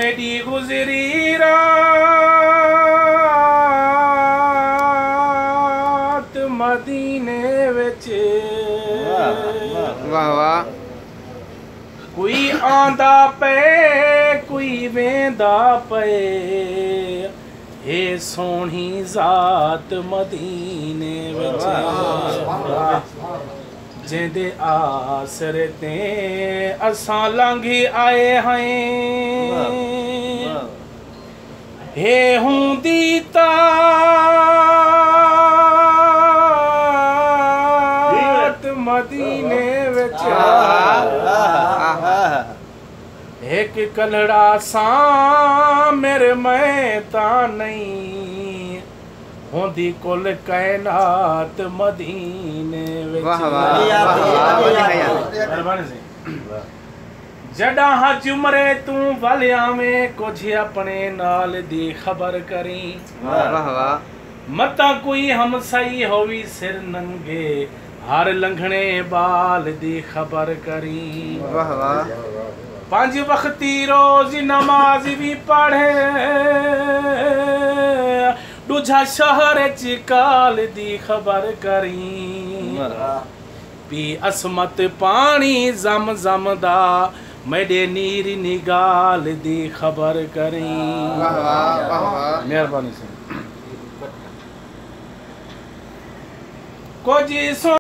मेरी गुजरी रात मदीने विच वाह वाह कोई आंदा पे कोई वेंदा पे हे सोहनी जात मदीने विच जेंदे आसरे ते असां लंघी आए हैं हे हुंदी तात मदीने विच एक कलड़ा सा मेरे मैं ता नहीं होंदी कुल कायनात मदीने विच जड़ा जुमरे तू वलिया में कुछ अपने नाल दी खबर करी मता कोई हम सही होवी सिर नंगे हर लंघने बाल दी खबर करी पांच वक्ती रोज नमाज भी पढ़े दूजा शहर चिकाल दी खबर करी पी असमत पानी जम जम दा मेरे नीर निगाल दी खबर करी मेहरबानी से कुछ